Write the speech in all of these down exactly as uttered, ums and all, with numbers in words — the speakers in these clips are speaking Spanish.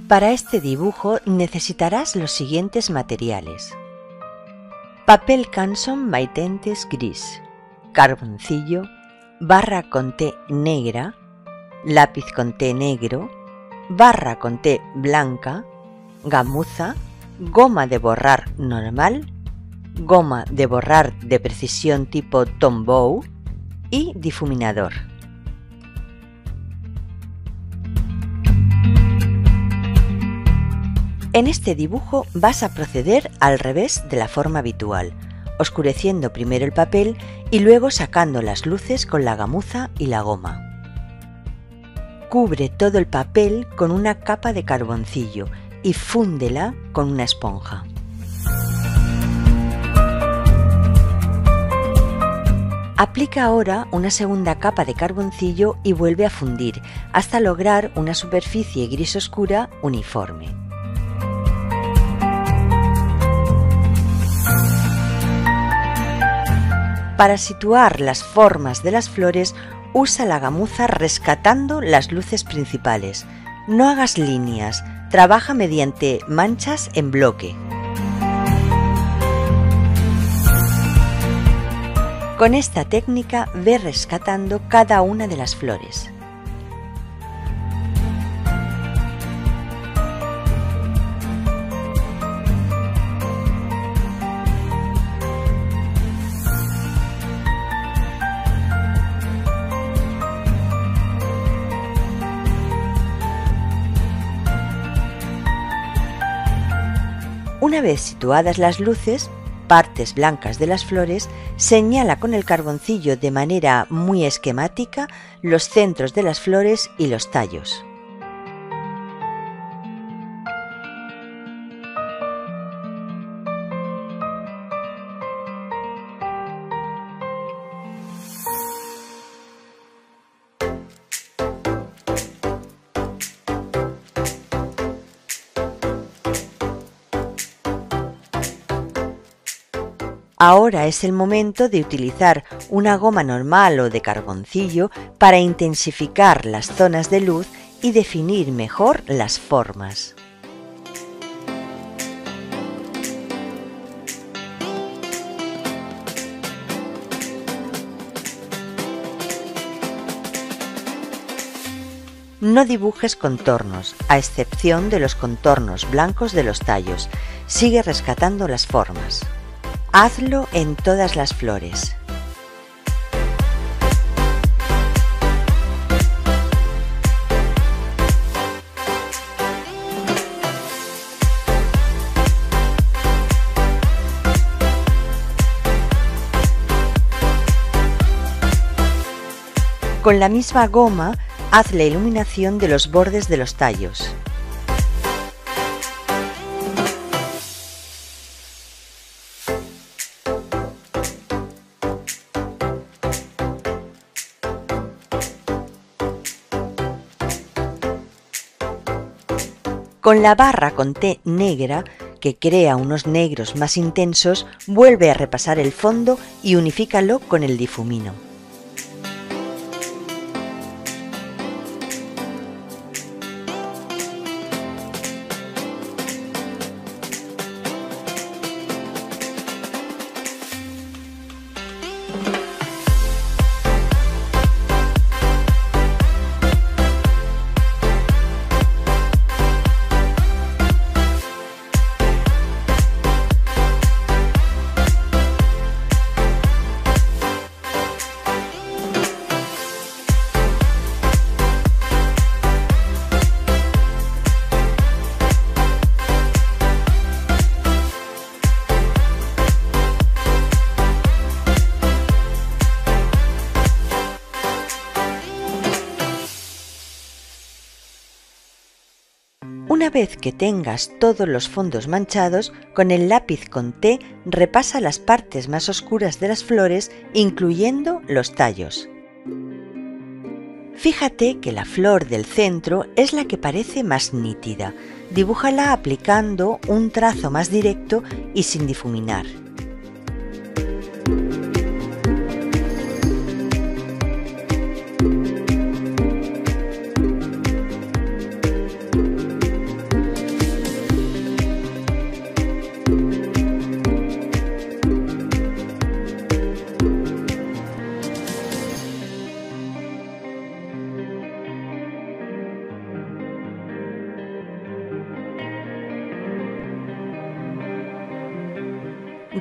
Para este dibujo necesitarás los siguientes materiales: papel Canson Maitentes gris, carboncillo, barra con té negra, lápiz con té negro, barra con té blanca, gamuza, goma de borrar normal, goma de borrar de precisión tipo Tombow y difuminador. En este dibujo vas a proceder al revés de la forma habitual, oscureciendo primero el papel y luego sacando las luces con la gamuza y la goma. Cubre todo el papel con una capa de carboncillo y fúndela con una esponja. Aplica ahora una segunda capa de carboncillo y vuelve a fundir hasta lograr una superficie gris oscura uniforme. Para situar las formas de las flores, usa la gamuza rescatando las luces principales. No hagas líneas, trabaja mediante manchas en bloque. Con esta técnica ve rescatando cada una de las flores. Una vez situadas las luces, partes blancas de las flores, señala con el carboncillo de manera muy esquemática los centros de las flores y los tallos. Ahora es el momento de utilizar una goma normal o de carboncillo para intensificar las zonas de luz y definir mejor las formas. No dibujes contornos, a excepción de los contornos blancos de los tallos. Sigue rescatando las formas. Hazlo en todas las flores. Con la misma goma, haz la iluminación de los bordes de los tallos. Con la barra con té negra, que crea unos negros más intensos, vuelve a repasar el fondo y unifícalo con el difumino. Una vez que tengas todos los fondos manchados, con el lápiz con té repasa las partes más oscuras de las flores, incluyendo los tallos. Fíjate que la flor del centro es la que parece más nítida. Dibújala aplicando un trazo más directo y sin difuminar.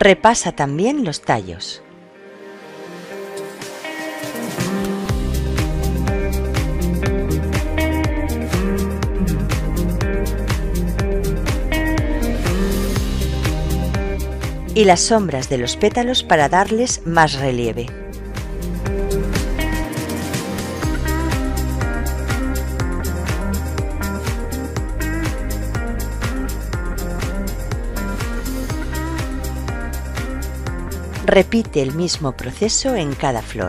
Repasa también los tallos. Y las sombras de los pétalos para darles más relieve. Repite el mismo proceso en cada flor.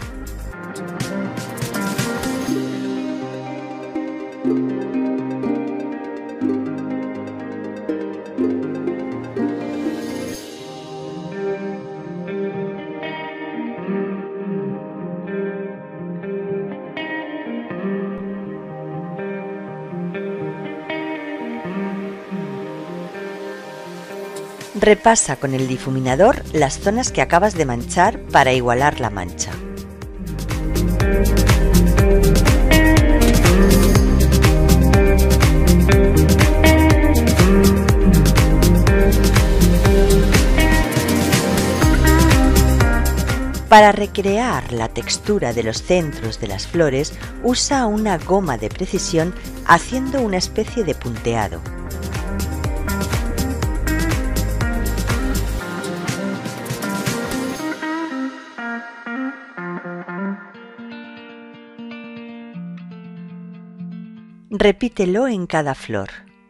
Repasa con el difuminador las zonas que acabas de manchar para igualar la mancha. Para recrear la textura de los centros de las flores, usa una goma de precisión haciendo una especie de punteado. Repítelo en cada flor.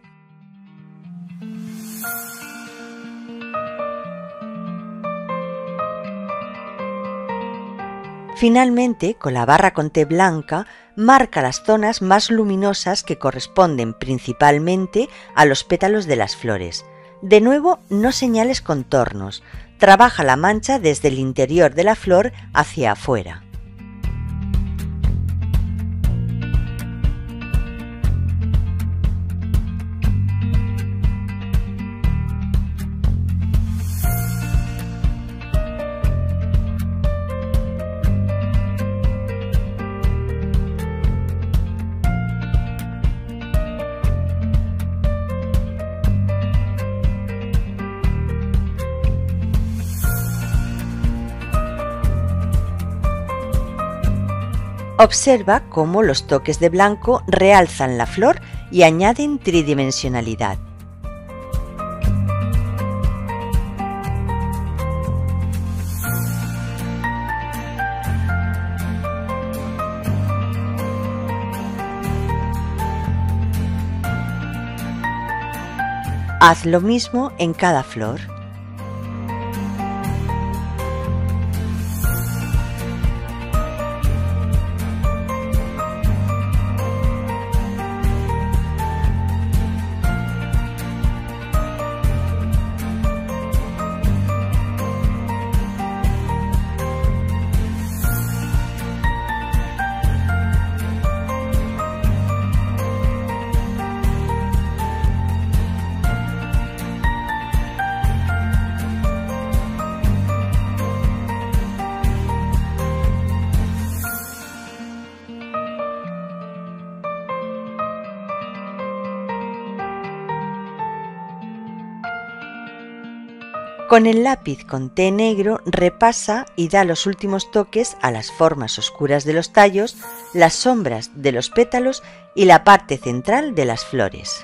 Finalmente, con la barra con té blanca, marca las zonas más luminosas que corresponden principalmente a los pétalos de las flores. De nuevo, no señales contornos. Trabaja la mancha desde el interior de la flor hacia afuera. Observa cómo los toques de blanco realzan la flor y añaden tridimensionalidad. Haz lo mismo en cada flor. Con el lápiz con té negro repasa y da los últimos toques a las formas oscuras de los tallos, las sombras de los pétalos y la parte central de las flores.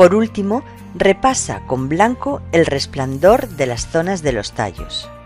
Por último, repasa con blanco el resplandor de las zonas de los tallos.